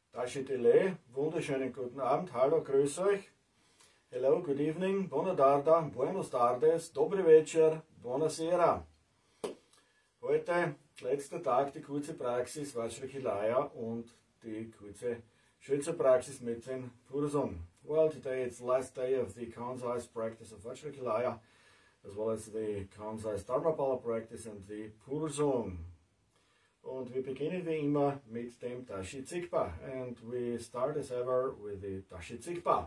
Tashitile, wunderschönen guten Abend, hallo, grüß euch. Hello, good evening, buona tarda, buenos tardes, dobry večer, buonasera. Heute, letzter Tag, die kurze Praxis Vajrayana und die kurze Schützerpraxis mit den Pursum. Well, today it's the last day of the concise practice of Vajrayana, as well as the concise Dharmapala practice and the Pursum. Und wir beginnen wie immer mit dem Tashi Tsikpa. And we start as ever with the Tashi Tsikpa.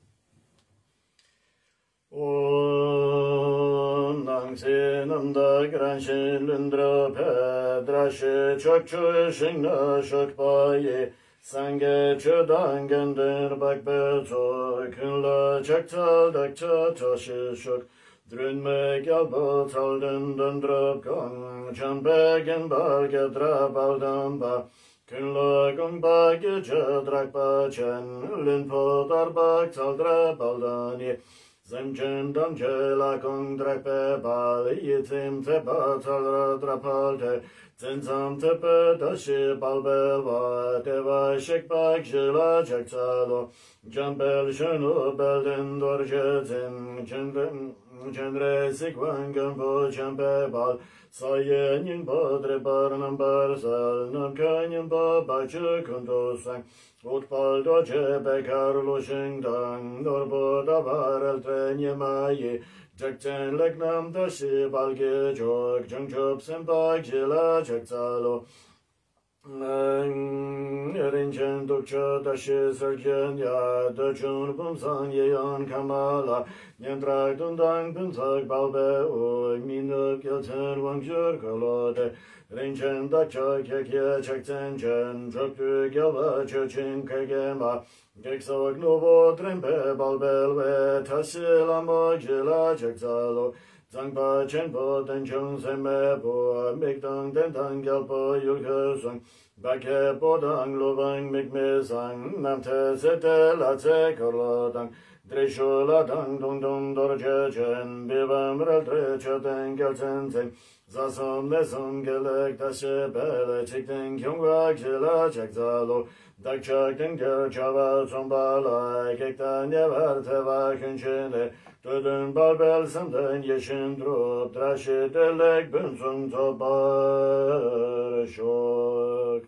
Om Nang Se Nam Da Gran Shin Lundra Pedra She Chok Chu Shing Na Shok Pa Ye Sange Chu Dangan Der Bak Be Cho Kun La Chak Tal Dak Cha Ta Shi Shok Drun Me Gyal Bo Tal Den Den Drab Gong Chan Begen Bal Ge Drab Al Dan Ba Kun La Gong Ba Ge Che Drak Ba Chen Lin Po Dar Bak Tal Drab Al Dan Ye Zem Chen Dam Che La Gong Drak Pe Bal Ye Tim Te Ba Tal Ra Drab Al Te Zen Sam Te Pe Da Shi Bal Bel Va Te Va Shek Bak She La Chak Tsalo Jan Bel Shen U Bel Den Dor Che Zen Chen Re Sik Wan Gan Po Chen Pe Bal Sa Ye Nin Pa Dre Bar Nam Bar Sal Nam Ka Nin Pa Ba Che Kun Do Sang Ut Pal Do Che Pe Kar Lo Shing Dang Dor Bo Da Bar El Tre Nye Ma Ye Chak Chen Lek Nam Da Shi Bal Ge Chok Chung Chop Sen Pa Che La Chak Tsalo Rin Chen Duk Cha Da Shi Sar Chen Ya Da Chun Pum San Ye Yan Kamala Nyan Trak Dun Dang Pum Sak Bal Be Oi Min Nuk Yel Chen Wang Shur Kalo De Rin Chen Da Cha Kye Kye Chak Chen Chen Chok Tu Gyal Va Cha Chin Kye Ge Ma Kek Sok Nuvo Tren Pe Bal Bel We Ta Si La Mo Je La Chak Tsalo Zang Pa Chen Po Den Chung Se Me Po Mik Dang Den Tang Gyal Po Yul Ke Song Ba Ke Po Dang Lo Vang Mik Me Sang Nam Te Se Te La Tse Kor Lo Dang Dre Shu La Dang Dong Dong Dor Che Chen Bi Vam Rel Tre Che Den Gyal Chen Tseng Za Som Le Som Gelek Ta She Pe Le Chik Den Kyung Wak Che La Chak Za Lo Dak Chak Den Gyal Cha Va Som Ba La Kek Ta Nye Var Te Va Kun Che Le Tudun Bal Bel Sam Den Ye Shin Drup Tra She Te Lek Bun Sung To Bar Shok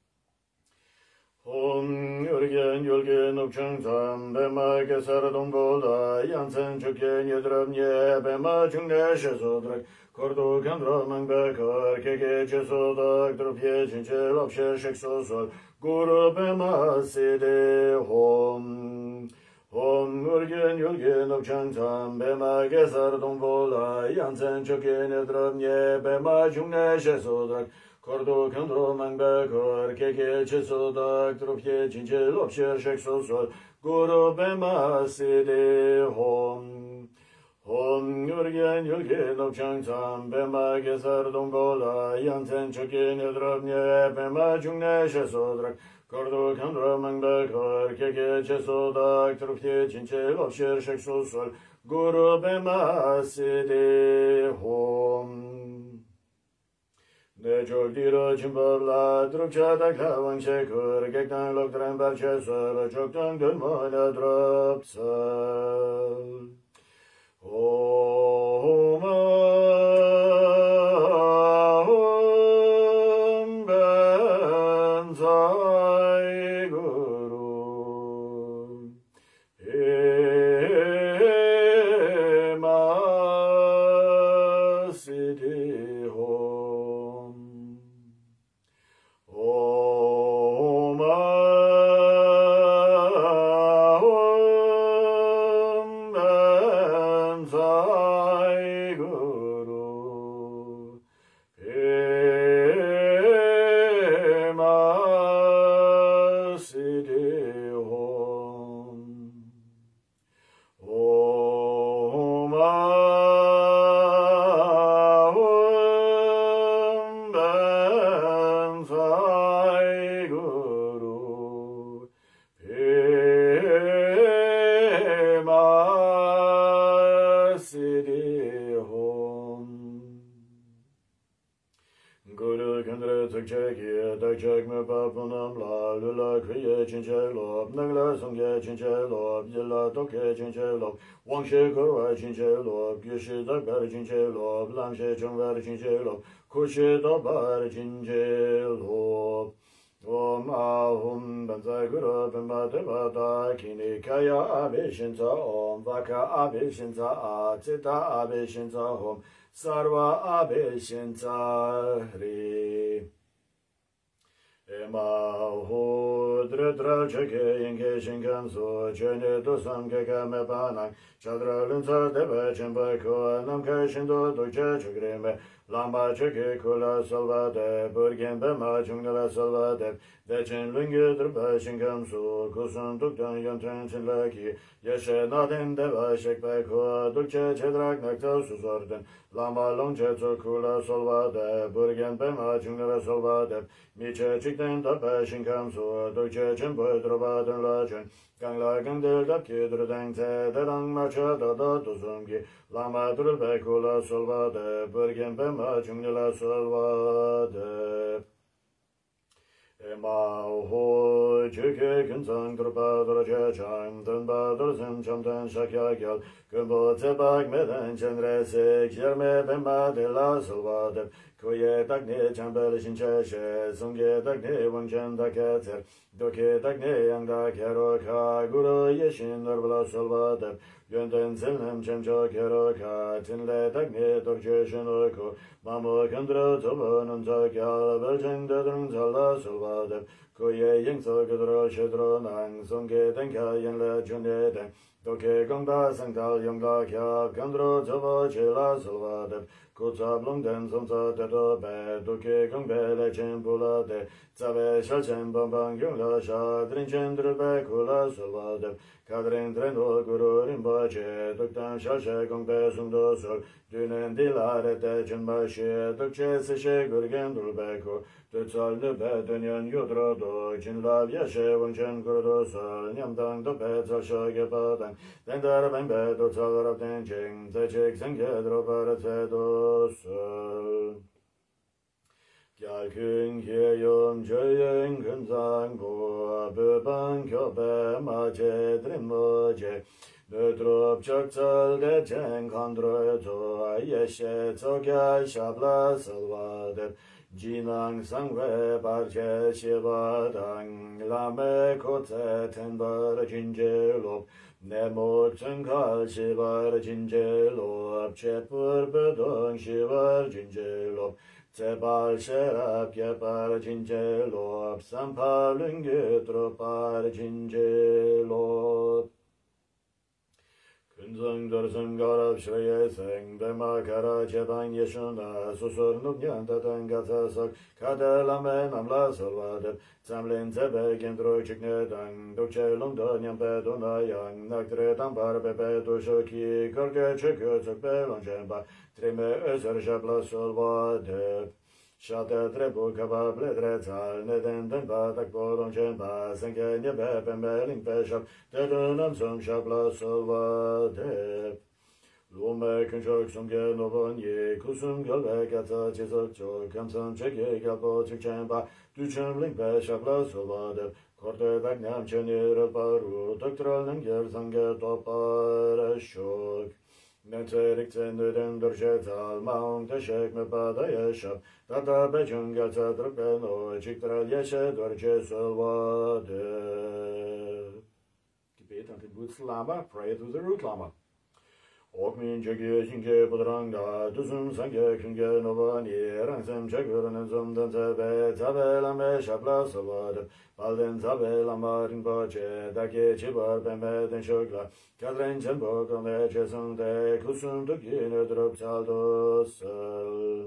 Om Yurgen Yulgen Uk Chung Tam Be Ma Ke Sar Dong Bo La Yan Sen Chuk Ye Nye Drab Nye Be Ma Chung Ne She So Drak Kordu Kan Dra Mang Be Kar Ke Ke Che So Dak Drup Ye Chin Che Lop She Shek So Sol Guru Be Ma Si De Hom Om Yurgen Yulgen Uk Chung Tam Be Ma Ke Sar Dong Bo La Yan Sen Chuk Ye Nye Drab Nye Be Ma Chung Ne She So Drak Kordu Kandro Mang Be Kar Ke Ke Che So Dak Drup Ye Chin Che Lop She Shek So Sol Guru Be Ma Si De Hom Om Yurgen Yulgen Uk Chung Tam Be Ma Ke Sar Dong Bo La Yan Sen Chuk Ye Nye Drab Nye Be Ma Chung Ne She So Drak Kordu Kandro Mang Be Kar Ke Ke Che So Dak Drup Ye Chin Che Lop She Shek So Sol Guru Be Ma Si De Hom Ne Chok Di Ro Chin Pab La Drup Cha Dak La Wang She Kur Kek Tang Lok Tran Bar Che Sol Chok Tang Dun Mo La Drop Sal Om Ahom Ben Sai Guru He Ma Si De Hom Om Ahom Ben tuk che ki dak chek me pa punam la lu la kwe chin che lop nang la song ge chin che lop yi la tok ke chin che lop wang she kor wa chin che lop gyu shi dak bar chin che lop lam she chung var chin che lop ku shi dak bar chin che lop Om ahum banzai guru bimba deva da kini kaya abe shinza om vaka abe shinza a cita abe shinza om sarva abe shinza hri Ema hu dredra chake yenge shingan so chene dosam keka me panang chadra lunsa deva chimba ko nam ka shindo dukche chagrime Lamba cheke kula salva de burgen bema chungala salva de dechen lunge drpa shingam su kusun dukdan yantren chinlaki yeshe nadin deva shekpe ko dukche chedrak nakta susorden lamba longche tso kula salva de burgen bema chungala salva de miche chikden dapa shingam su dukche chenpo dropa den la chen Gangla gangdel dap ki drudang te derang macha da da duzum ki lama drulbe kula solva de burgen bema chungla solva de Ema ho chike kinzang drupa draja chang dan ba drzim cham dan shakya gyal kumbo tebak meden chenre se kjerme bema de la solva de Koye dakne chambel shinche she sungye dakne wangchen daketzer doke dakne yangda kero ka guru yeshin narbala solva de Yönden zilnem chemcho kero ka tinle dakne dokche shinoko Mamo kandra toba nunza gyal belchen dedrung zala solva de Koye yingso gudro shedro nang sungye denka yenle chunye den Doke gongda sangtal yongda kya kandro toba chela solva de Kutsa blungden somsa tedo be Doke gongbe lechen pula de Tsabe shalchen bambang yongla sha Drinchen drube kula solva de Kadrin trendo guru rimba che Doktan shalche gongbe sumdo sol Dünen dilare te chenba she Dokche se she gurgen drube ko Tutsal nube dönyen yudro do Chinlav yashe wangchen kurdo sol Nyamdang dope tsal shage padang Dendar bembe dotsal rabden ching Zechik sengye dropar tse do sol Gyal kun kye yom chöyen kun zang go Böban kyobe ma che drim mo che Nötrop chok tsal de chen kandro to Yeshe tsokya shabla salva de Jinang sangwe barche shibadang lame kotse tenbar jinje lop Nemo tsenkal shibar jinje lop Chepur bedong shibar jinje lop Tsebal sherap yepar jinje lop Sampal lunge tropar jinje lop Kunzang darsang garab shraye seng Dema kara chebang yeshuna Susur nubnyan tatan gatsasak Kadelame namla salvadep Tsamlin tsebe gendro chikne dang Dokche lungda nyampe donayang Naktre tambar pepe dushoki Karge chekyo tsukpe longchenpa Trime özer shabla salvadep Shate trebu kaba bledre tsal Neden denpa takpo longchenpa Sengke nyebe pembe lingpe shab Tedunam som shabla salvadep Lume kunchok sumge nobon ye Kusum galbe gata chizok chok Kamsam cheke galpo chikchenpa Duchem lingpe shabla salvadep Korte dagnam chenir paru Doktral nangyer zange topar shok Nenterik tendeden durşetal maung teşek me pada yaşap Tata bechun gelsa drupeno Çiktral yaşe durce solvade Gebet an den Wurzel-Lama, pray to the root-Lama. Okmin chege jinge pudrangda dusum sangye kunge novani rangsam chaguranen zumdan tabe tabe lame shabla salvadep balden tabe lama rinpoche dake chibar bembe den shogla kadren chenpo kome chesungde kusum tukine drup saldosal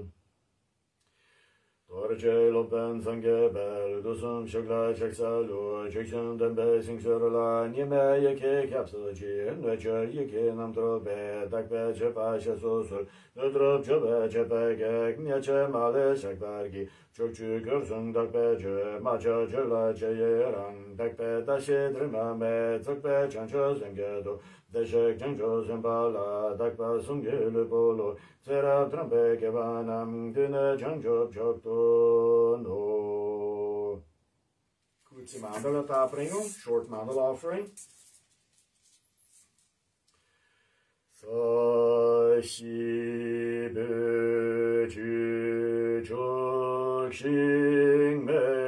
Torche lopen sangye bel dusum shogla cheksalu chekshun dembe singsurla nyeme yeke kapsuchi nöcher yeke namtrobe dakbe chepa shesusul nötrop chebe chepe kek nyeche male shakbargi chokchu görsung dakbe che macha chela che yerang dakbe dashe trimame tsokbe chancho sengye do Deshek Janjo Zembala, Dakpa Sungil Polo, Sera Trampe Kevanam, Dine Janjo Jokto no. Kurze Mandala-Darbringung, Short Mandala Offering. Sashi Beju Chokshing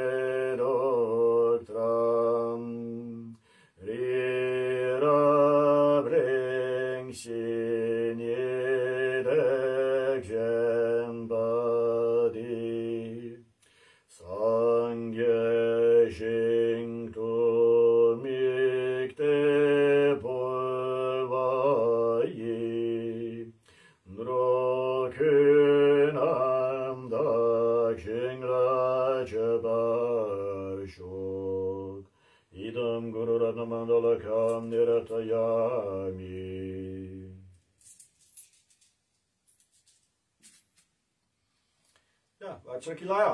Medoktram Rira Bring Shin Yedek Jembadi Sangye Shing Tu Mikte Polvayi Drokunam Dakshingla Chabarshok Idam Guru Ratna Mandalakam Niratayami. Ja, Vajrakilaya.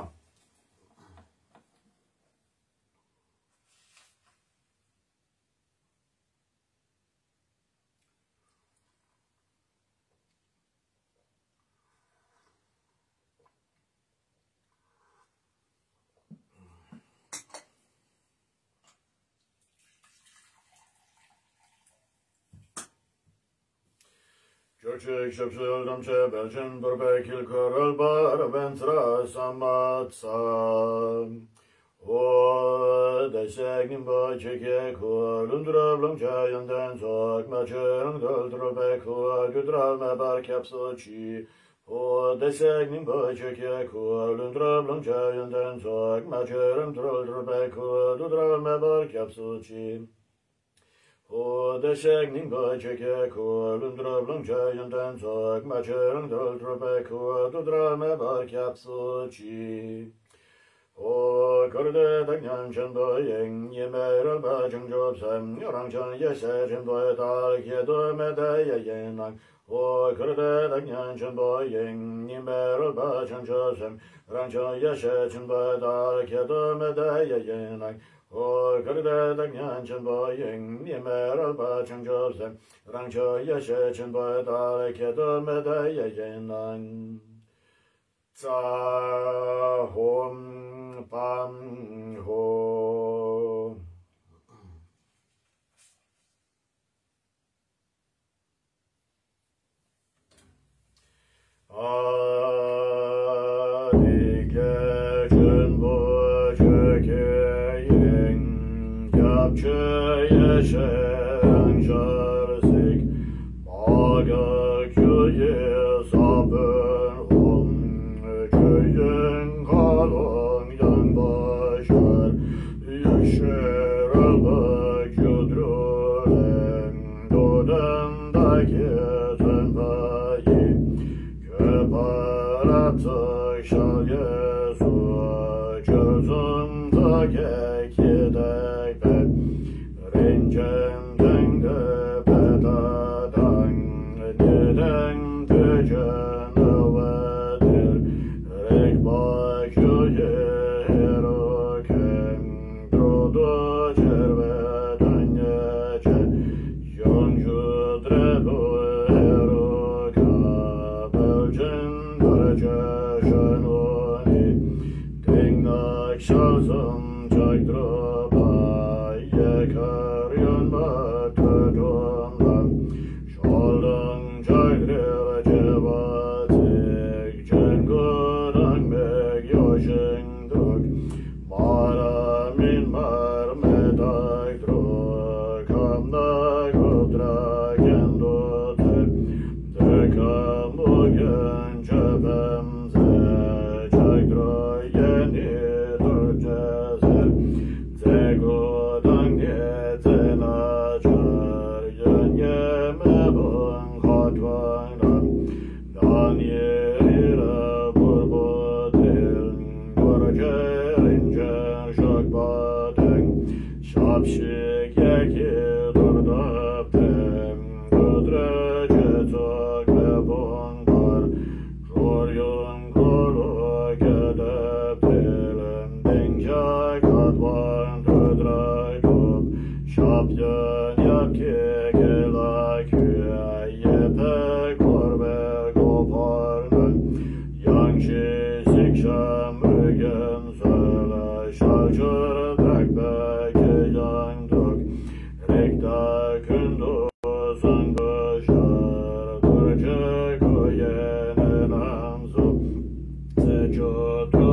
Çökçük şöpsül damçe belçin burbekil körül bar ventra samatsam. O desegnin bacike kurun dröblum çayından sok maçın göldröbe kur güdralme bar kapsoçi. O desegnin bacike kurun dröblum çayından sok maçın göldröbe kur güdralme bar kapsoçi. O desegnin bacike kulun dröblum çayından sok maçın göldröbe kur güdralme bar kapsoçi. O kırdı dağyan çındoyın yemerel bacın jobsam yorangçın yeseçin doytal kedömede yayınan. O kırdı dağyan çındoyın yemerel bacın jobsam yorangçın yeseçin doytal kedömede yayınan. O kırdı dağyan çındoyın yemerel bacın jobsam yorangçın yeseçin doytal kedömede yayınan. Tsa hom pam ho. Adi gecen bu çökeyin yapçı yeşen şarsik maga köyü sabır hom köyün kalın yan başar yaşar albak yudrulen dodandaki tönbayi köparatık şalyesu çözümdaki kidek be rincenden gıpetadan neden tücen övedir rekbak yüyeroken drodo cerveden yeçe yoncu drebu eroka belcin derece şenoni tingnak şazım çaydroba yekar yönmek tücümden şalın çaydrir cevatik cengudan bek yoşindruk mara min marmedak druk hamdak udrak endote dekam bugün çöpemze çaydro yeni dörcezer zegudan gezen açar yön yeme bun katvandan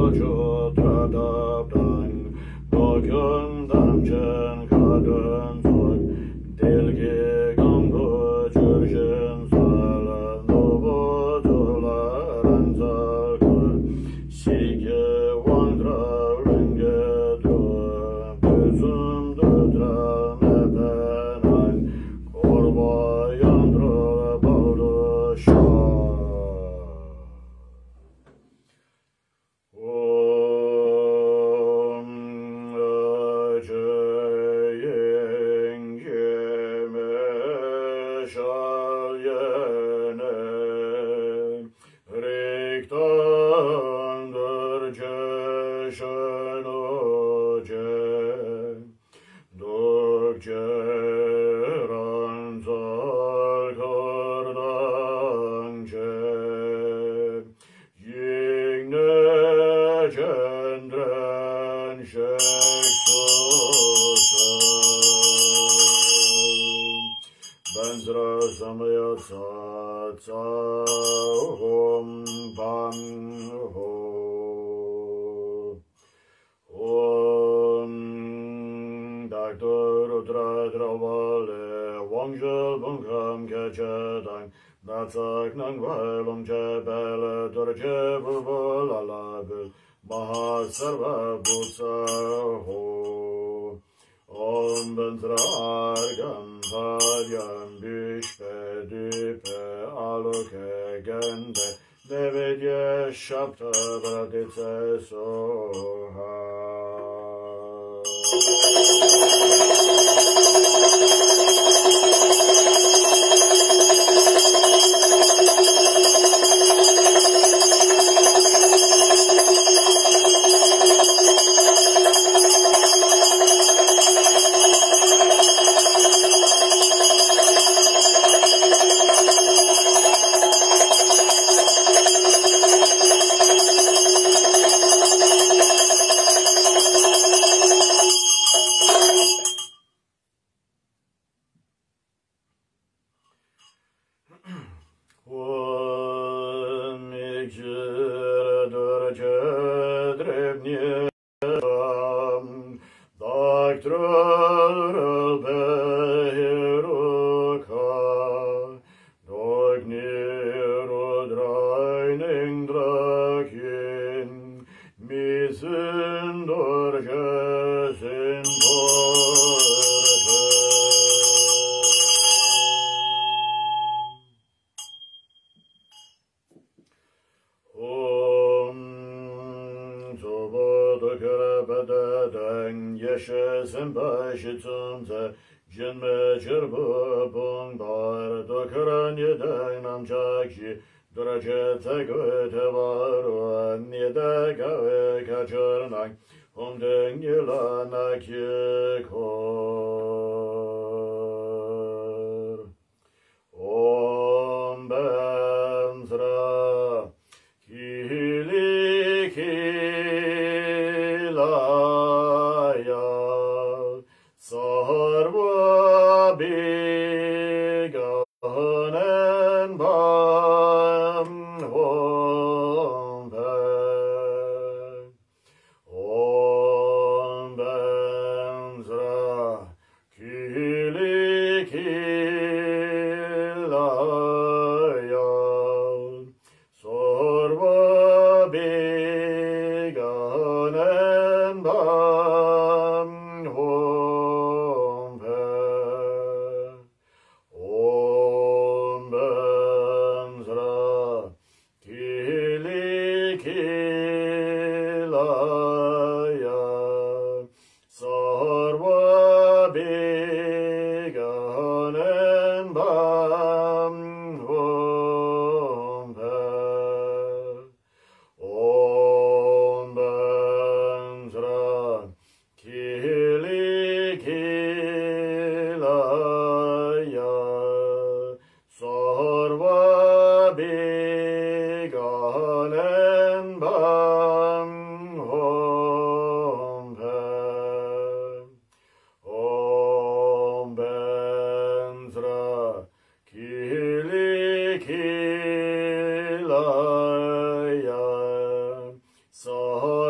Sarva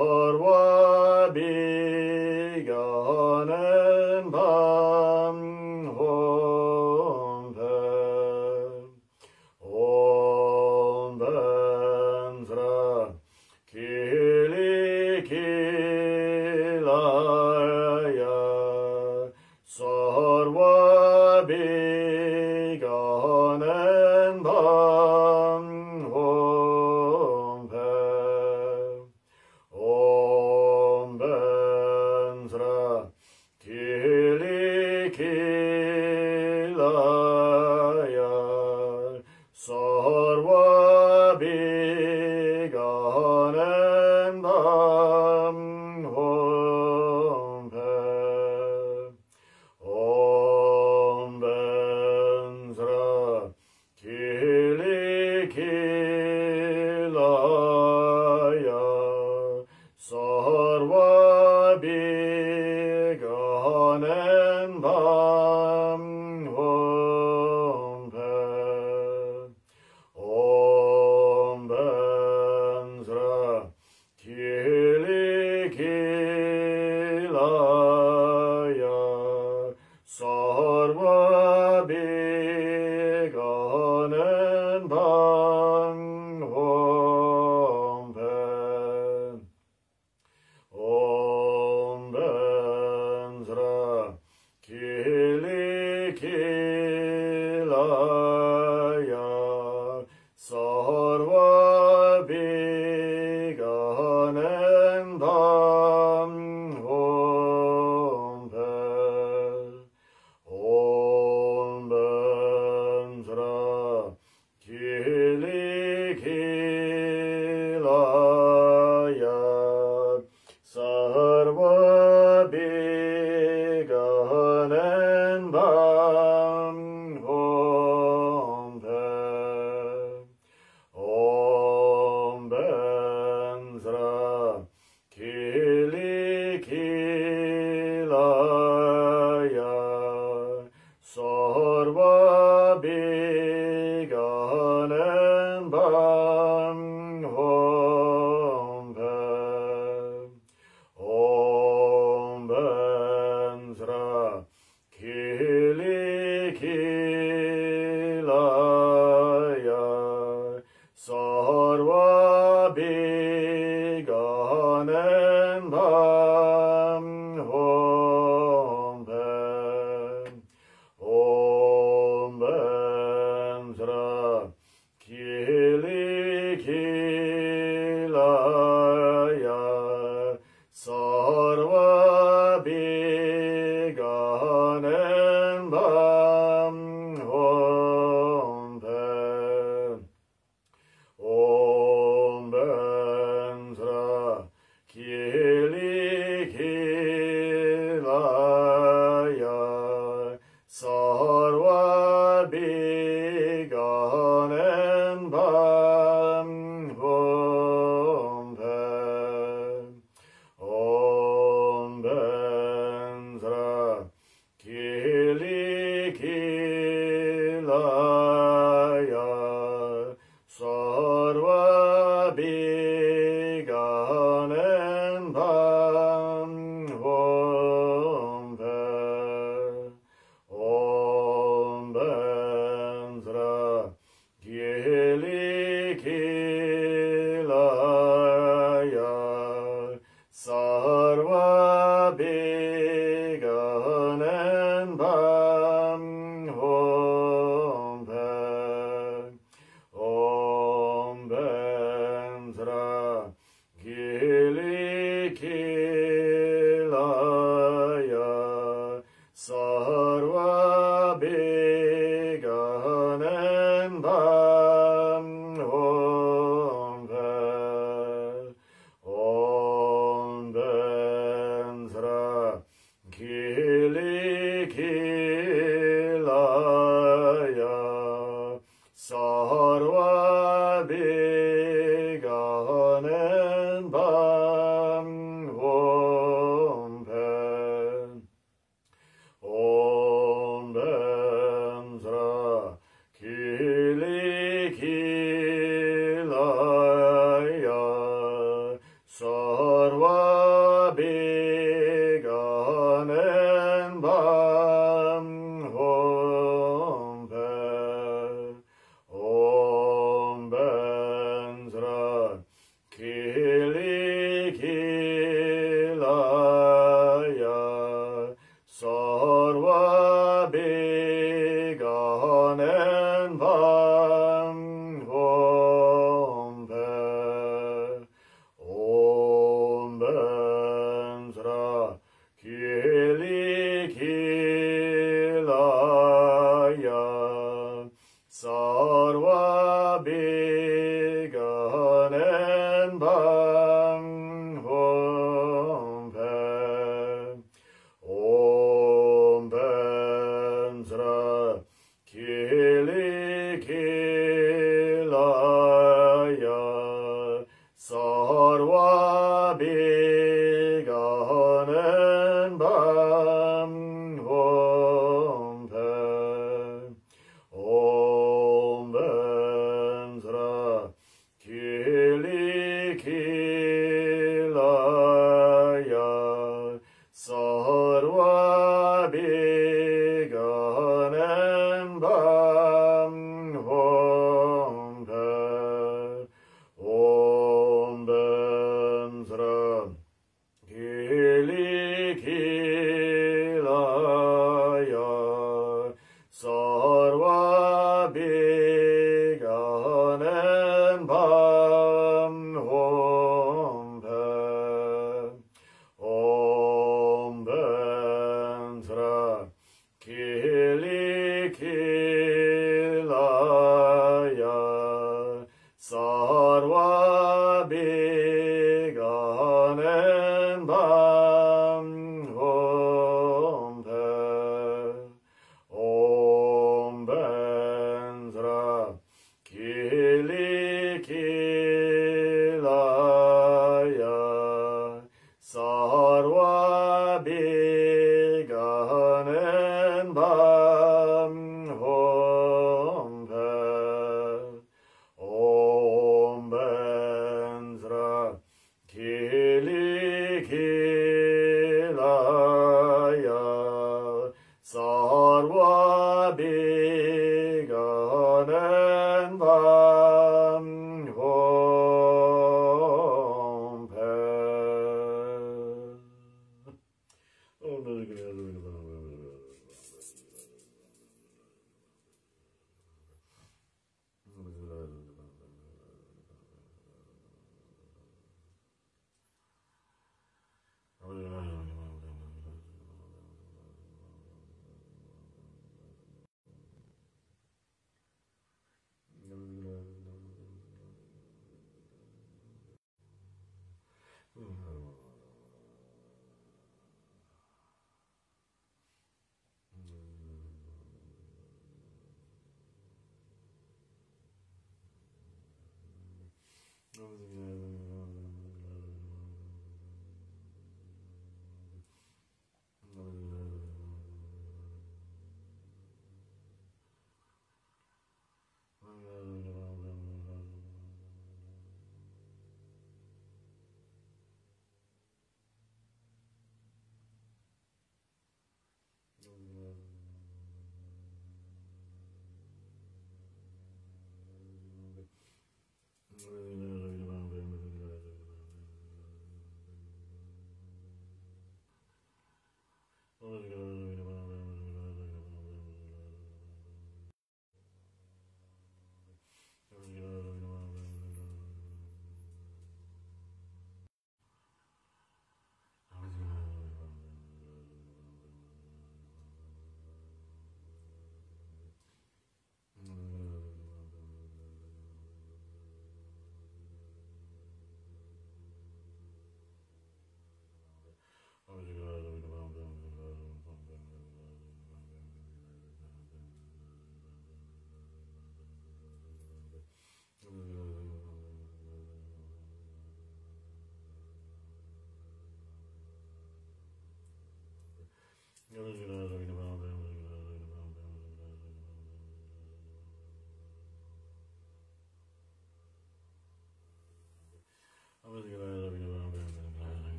sarva biganen bam hom pen om bensra kili kilaya sarva biganen bam hom pen om bensra kili kilaya sarva biganen bam hom pen om bensra kili kilaya sarva biganen bam hom pen om bensra kili kilaya sarva biganen bam hom pen om bensra kili kilaya sarva biganen bam hom pen om bensra kili kilaya sarva biganen bam hom pen om bensra kili kilaya sarva biganen bam hom pen om bensra kili kilaya sarva biganen bam hom pen om bensra kili kilaya sarva biganen bam hom pen om bensra kili kilaya sarva biganen bam hom pen om bensra kili kilaya sarva biganen bam hom pen om bensra kili kilaya sarva biganen bam hom pen om bensra kili kilaya sarva biganen bam hom pen om bensra kili kilaya sarva biganen bam hom pen om bensra kili kilaya sarva kilaya sarva beganen van hompe om bensra kili kilaya sarva beganen van hompe om bensra kili kilaya sarva beganen van hompe om bensra kili kilaya sarva beganen van hompe om bensra kili kilaya sarva beganen van hompe om bensra kili kilaya sarva beganen van hompe om bensra kili kilaya sarva beganen van hompe om bensra kili kilaya sarva beganen van hompe.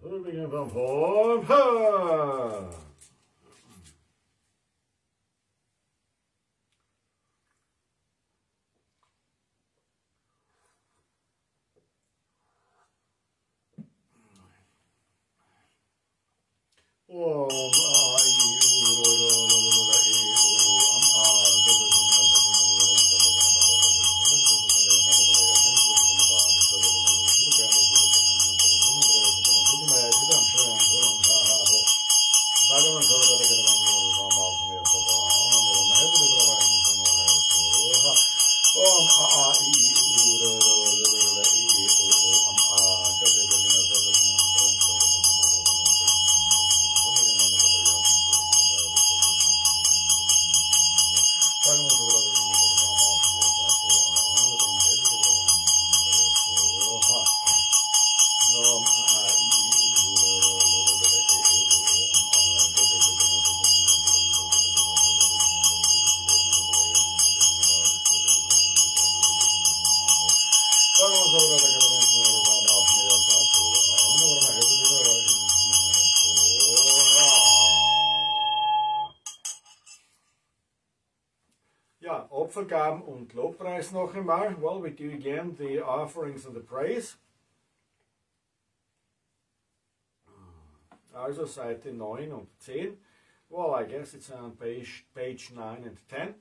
We begin from form. Ha! Ja, Opfergaben und Lobpreis noch einmal. Well, we do again the offerings and the praise. Also Seite 9 und 10. Well, I guess it's on page 9 and 10.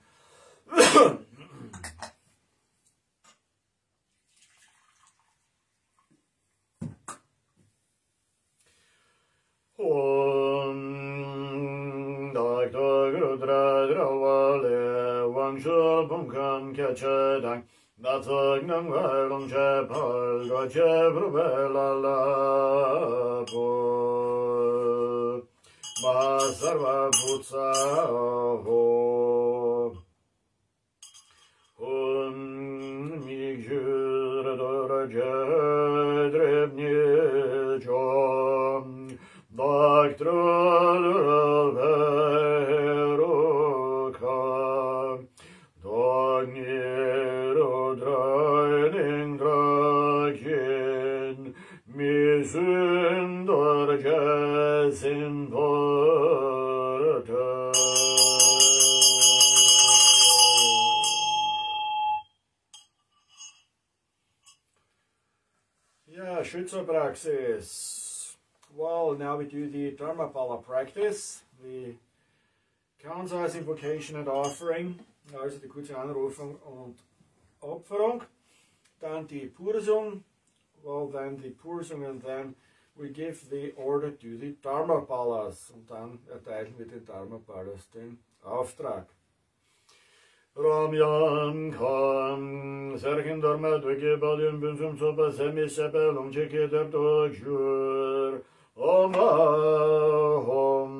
Bunkan keçeden datagnan velon chepal go chebrubela la po masarva butsa ho migjur doraje drevnie chom daktrol Yeah, Schützerpraxis. Well, now we do the Dharmapala practice, the Kansas invocation and offering, also die kurze Anrufung und Opferung, dann die Pursung, well then the Pursung, and then we give the order to the Dharmapalas und dann erteilen wir den Dharmapalas den Auftrag. Ramyan Khan, Serkin Dharma Dveke Badim Bunsum Sopa Semi Sepelum Cheke Tertojur Om Ahom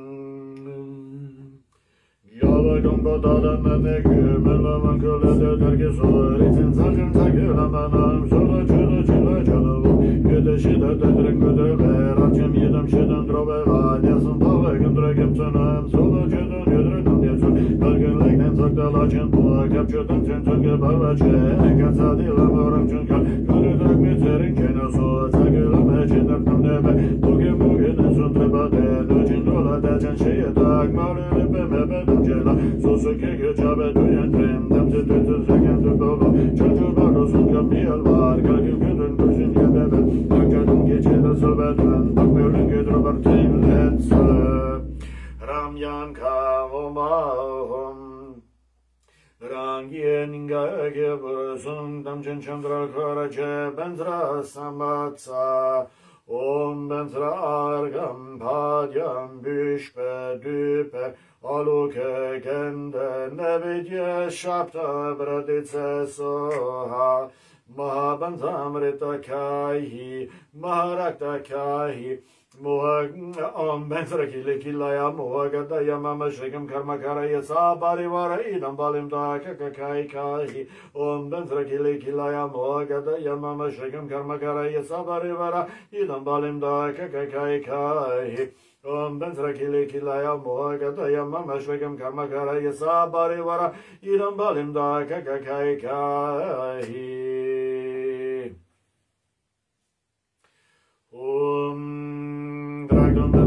Yava Gamba Dada Memekü Melva Mankule Dergi Sori Tinsakin Takila Manam Sola Chula Chila Chalavu Gede Shida Dedrin Gede Veracem Yedam Shidan Drobela Yasan Pava Gundra Kemsanam Sola Chida Yedrin Yesun Kalgin Legnen Sakta Lachen Pua Kapchudan Tinsange Bavache Katsadi Lamoram Chunkal Kare Drakmi Terin Chena So Takila Mechin Dapnam Nebe Tuge Mugin Sundra Bade Dujin Dola Dajan Shea Dag Mare Lipe Mebe Dujela Susuke Gchabe Duyan Trim Damse Tutu Zekan Tukolo Chuchu Baro Sunka Miel Var Kalgin Kundun Dujin Yabebe Akadun Gecheda Sobedan Bakmeurin Gedro Bartin Let's Ramyan Kavomahom Rangyen Gage Burasum Damchen Chandra Karache Bendra Samatsa Om Bendra Argam Padyam Bishpe Dupe Aluke Kende Nevidye Shapta Bradice Soha Mahabanzamrita Kahi Maharakta Kahi Om Bensrakile Kilaya Mohagata Yamama Shekam Karmakara Yasa Barivara Idam Balim Daka Kakai Kahi Om Bensrakile Kilaya Mohagata Yamama Shekam Karmakara Yasa Barivara Idam Balim Daka Kakai Kahi Om Bensrakile Kilaya Mohagata Yamama Shekam Karmakara Yasa Barivara Idam Balim Daka Kakai Kahi Om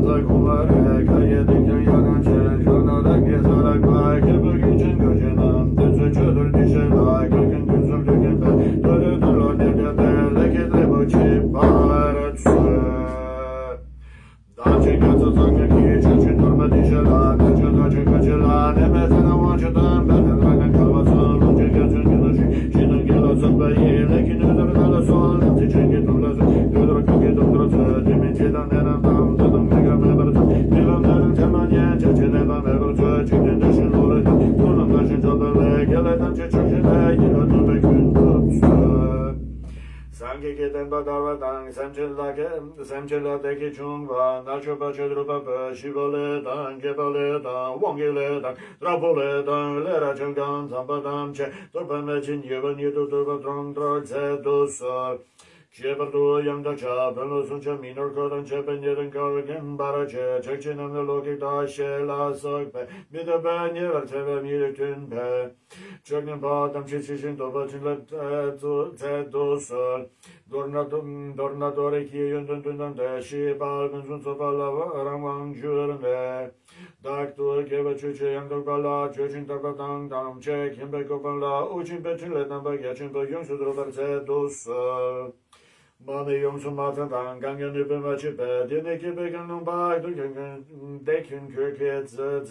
Samcheladeki chungwa, nachopa chedrupa, shivale dan, kepale dan, wangile dan, trapole dan, lera chelgan, zampadam che, torpame chin yevan yedu turba trong drog zedusa. Chepardu yamda cha, belo suncha minor kodan chepen yeden karakin barache, chekchinam the loki da shela sokpe, mida ben yever teve mire tunpe. Chagnan patam chichishin toba chinlet zedusa. Dornatore ki yönden dünden de şibal bensun sopala ramang jürende. Daktur keva çüçe yandok bala çöçün takatang tam çek himbe kopala uçin beçin letan bak yaşın bak yönsü drobar zedus. Mane yönsü matran gangen üpüm açıpe dine ki beganın bay dur gangen dekin köket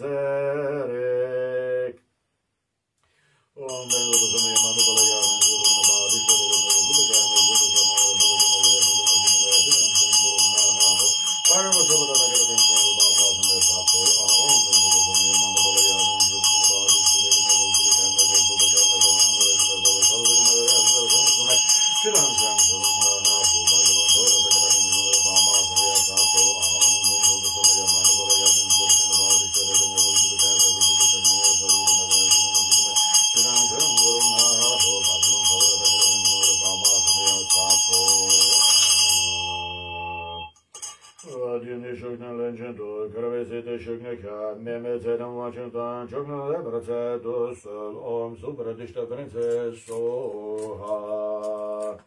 zerek. Om ben odasına yamanı bala yarın yoluna bağlı şöyle bunu gelmez Om Supradishta Princess Soha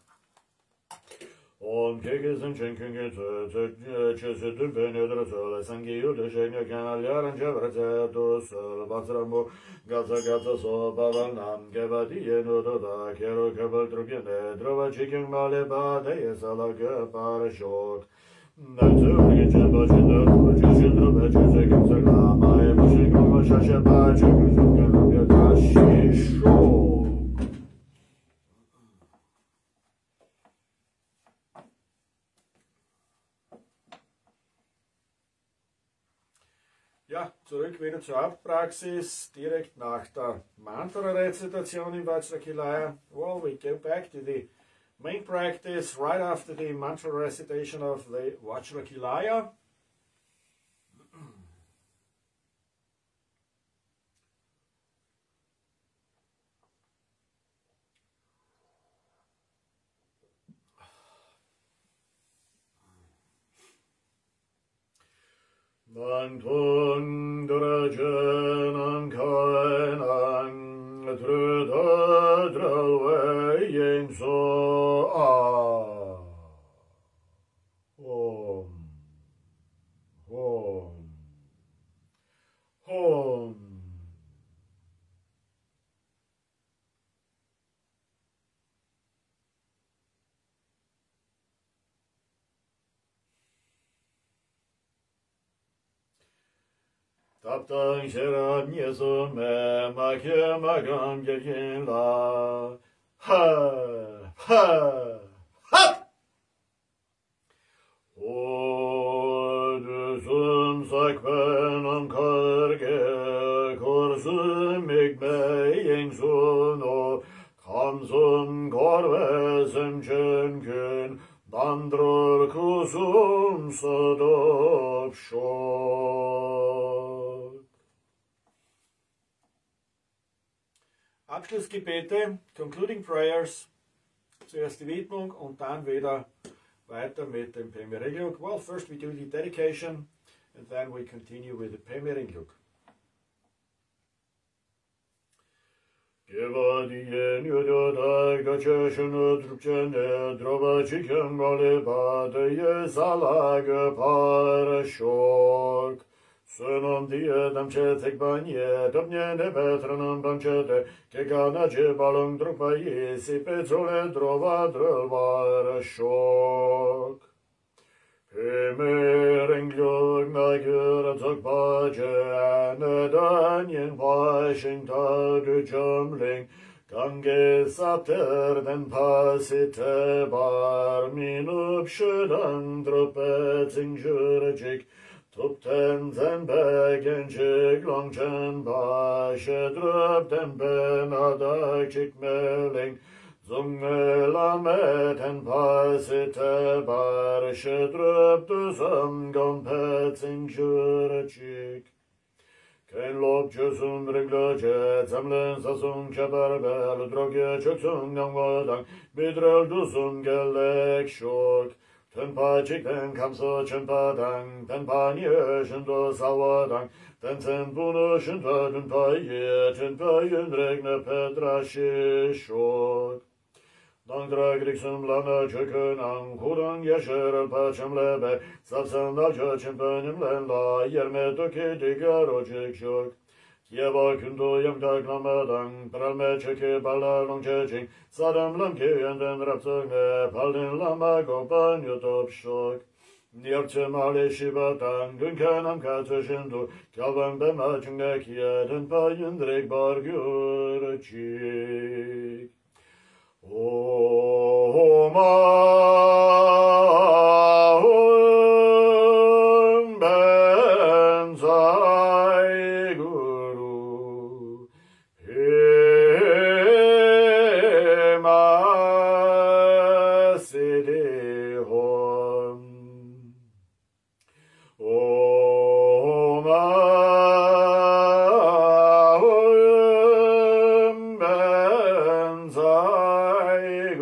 Om Kekizim Chenkenge Chesedur Benedra Sola Sangi Yudu Shenya Kanal Yaran Javrata Dosal Batramu Gaza Gaza So Bavanam Gavati Yenoda Kero Kabal Trupyane Drova Chiking Male Bade Yesalaga Parashok Naturally, Jabajinda, Jindra, Bajazak, Salama, Mushikoma, Shasha, Ja, zurück wieder zur Hauptpraxis, direkt nach der Mantra-Rezitation in Vajrakilaya. Well, we go back to the main practice right after the mantra recitation of the Vajrakilaya. Mantun drajan kainan truda dralwe so Om Om Om Taptan şeran yesu me makye magam gelgin la ha ha ha Odusum sakven ankarge kursum ikmeyin suno kamsum korvesem çönkün bandrur kusum sadop şok Abschlussgebete, concluding prayers, zuerst die Widmung und dann wieder weiter mit dem Pemiringluk. Well, first we do the dedication and then we continue with the Pemiringluk. Gevadiyen yododa göçeşini Türkçene droba çıkan galiba salagı paraşok. Sönüm diye demçe tek banye döpnye ne betranım bamçede keganacı balın drupayı sipetrole drova drılvar şok. Himmeringljog nagur tog baje neden yen Washington du jumling gange sater den pasite bar min uppskydan droppet injurjik Tupten den begenjik longchen bashe drup den benadakik meling Zungela med en pasite bar shedrup du som gompet in jurachik. Ken lop chusum regloje zamlen sasum chabarbel droge chuksum gangwadang bidrel du sum gelek shok. Ten pachik ten kamso chenpadang ten panye shendo sawadang ten ten bunu shendo ten paye ten payen regne pedrashi shok. Dan dragriksum lana çökünan kudan yaşarıl paçam lebe sapsan da çöçün benim lenda yerme döke digar ocak şok. Kieva kündo yam daglamadan pralme çöke bala long çöçing sadam lam ki yenden rapsögne paldin lama gopan yotop şok. Niyapçı mali şibatan günkenam kaçışındu kalban bema cünge kiyeden payın direk bar görçik. Om ben say guru hema sidi hom Om ben say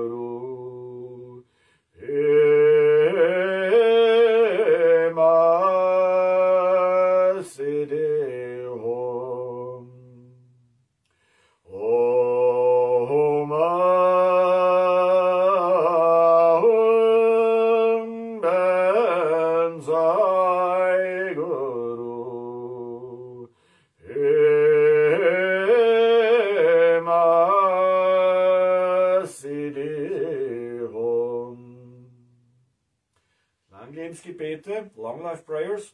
Gebete, long life prayers.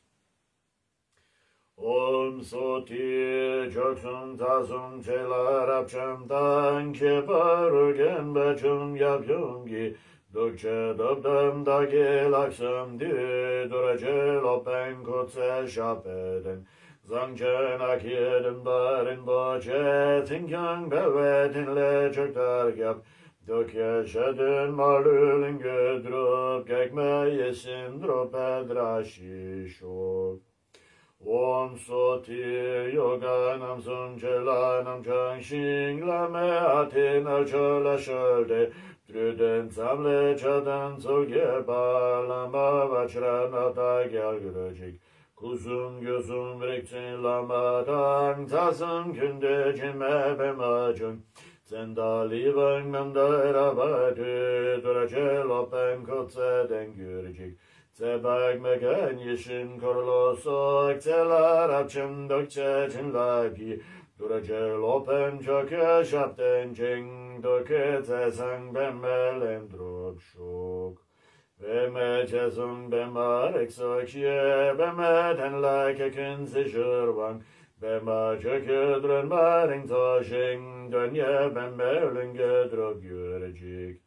Om soti joksum tasum çelar apçam tanke parugen beçum yapyungi dokçe dobdam da gelaksam di duracel open kutse şapeden zangçen akiyedin barin boçe tinkyang bevetin le çöktar yap Dök yaşadın malulun gödrüp gekme yesin drop edraşi şok. Om soti yoganam suncelanam changshin lame atina chola sholde truden samle chadan soge balama vachrana da gelgürecek. Kuzum gözüm rektin lamadan tasım künde cime bemacun. Sendali vangmam darabadü duracel open kotse dengürcik. Zebag megan yeşin korlosok telar apçım dokçe çinlaki. Duracel open çöke şapten cing doke tesang bemmelen drop şok. Beme çesung bemarek sokye beme tenlake künse şırvang. Bema çöküdrün maring toşing dönye bemmelen gedrop görecek.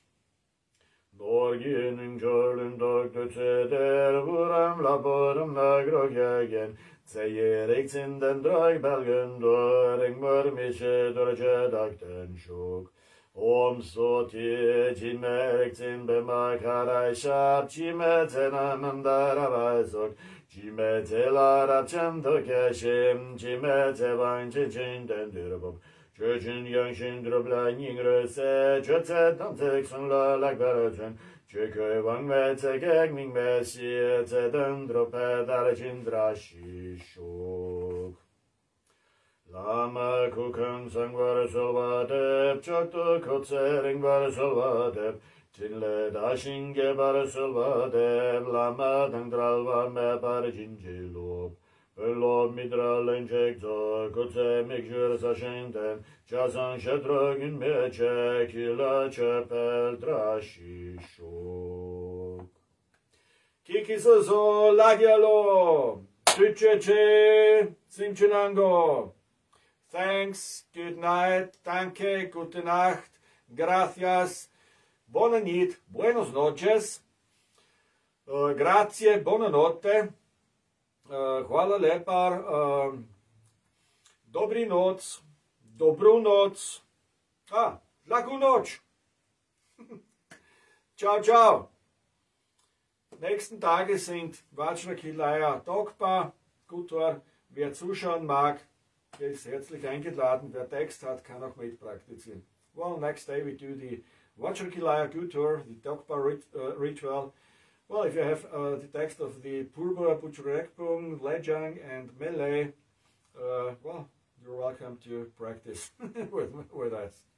Dorginin körlün doktötse der vuram laborum nagrogegen. Seyerektinden drag belgen doring mörmişe dorce dakten şok. Om soti cimerektin bema karay şap cimeten amandararazok. Cimete larapçam tokeşim cimete vancin cinden dürbom. Çöçün yansın drobla yingröse çötse damtık sunla lakbarötün. Çököy vang ve tekek ming mesiyete döndrop edar cindraşi şok. Lama kukan sangvar solvadeb, chakto kotsering var solvadeb, tinle dashinge var solvadeb, lama dangdralva me par jinjilob. Lob midral enjek zo, kotse mikjur sa shenten, chasan shetrogin meche, kila chepel drashishok. Kikisoso lagialo, tucheche, simchinango. Thanks, good night, danke, gute Nacht, gracias, buona nit, buenos noches, grazie, buonanotte, hvala lepa, dobri noc, dobru noc, laku noč. Ciao, ciao. Nächsten Tage sind Vajrakilaya Tokpa. Gut war, wer zuschauen mag, der ist herzlich eingeladen. Wer Text hat, kann auch mitpraktizieren. Well, next day we do the Vajrakilaya Gutur, the Tokpa ritual. Well, if you have the text of the Purba, Puchurekpung, Lejang, and Melee, well, you're welcome to practice with us.